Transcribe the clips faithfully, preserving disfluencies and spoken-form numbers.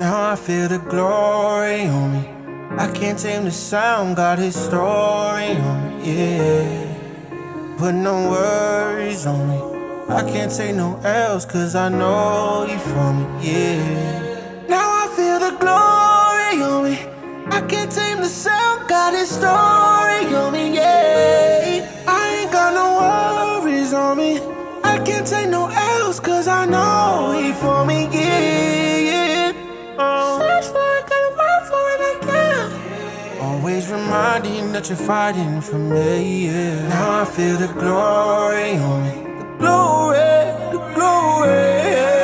Now I feel the glory on me. I can't tame the sound, got his story on me, yeah. Put no worries on me. I can't take no L's, cause I know he for me, yeah. Now I feel the glory on me. I can't tame the sound, got his story on me, yeah. I ain't got no worries on me. I can't take no L's, cause I know he for me, yeah, yeah. Oh. Search for it, gotta work for it again. Always reminding that you're fighting for me, yeah. Now I feel the glory on me. The glory, the glory,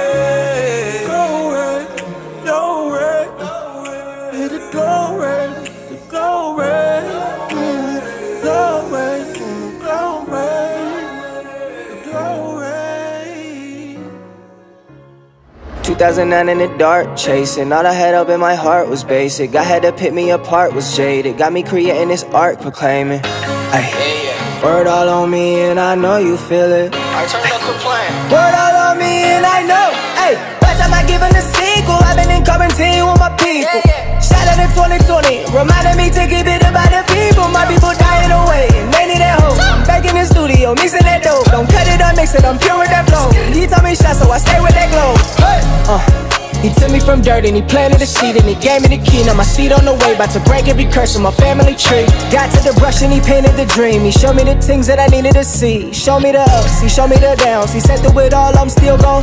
glory, glory, yeah, the glory, the glory, mm, glory, mm, glory, the glory. two thousand nine in the dark, chasing. All I had up in my heart was basic. I had to pick me apart, was jaded. Got me creating this art, proclaiming, ay, word all on me and I know you feel it. I turn up, quit playing. Word all on me and I know, ay, by the time I give in the sequel, I've been in quarantine with my people. Shout out to twenty twenty, reminding me to keep it about the people. My people dying away and they need that hope. I'm back in the studio, mixing that dope. Don't cut it or mix it, I'm pure with that flow. He told me shot, so I stay with that glow. Uh, he took me from dirt and he planted a seed and he gave me the key. Now my seed on the way, about to break every curse on my family tree. Got to the brush and he painted the dream. He showed me the things that I needed to see. Show me the ups, he showed me the downs. He said through it all, I'm still gone.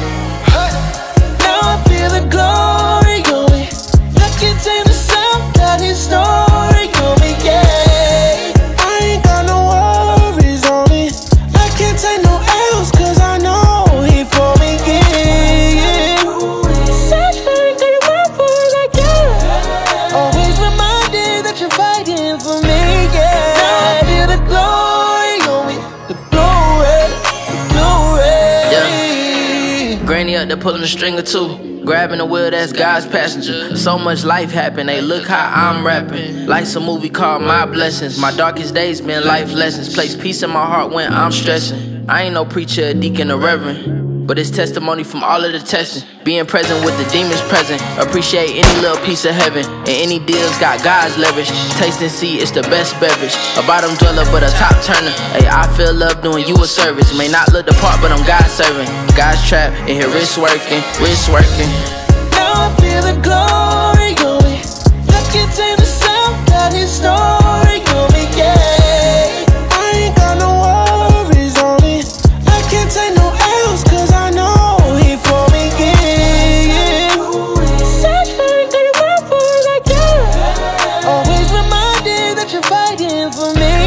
Now I feel the glory on me. I can take the sound, got his story on me, yeah. I ain't got no worries on me. I can't take no L's, cause I know he for me, yeah, yeah. Search for it, gotta work for it like yeah. Always reminded that you're fighting for me, yeah. Now I feel the glory on me. The glory, the glory, yeah. Granny up there pulling a string or two, grabbing the wheel, that's God's passenger. So much life happened, hey, look how I'm rapping. Life's a movie called My Blessings. My darkest days been life lessons. Place peace in my heart when I'm stressing. I ain't no preacher, a deacon, or reverend, but it's testimony from all of the testing. Being present with the demons present. Appreciate any little piece of heaven, and any deals got God's leverage. Taste and see, it's the best beverage. A bottom dweller, but a top turner. Hey, I feel love doing you a service. May not look the part, but I'm God serving. God's trap, and here wrist working, wrist working. Now I feel the glory on me. I can take the sound, got his story on me, yeah. I ain't got no worries on me. I can't take no L's, cause I know he for me, yeah, yeah. Search for it, gotta work for it like yeah. Always reminded that you're fighting for me.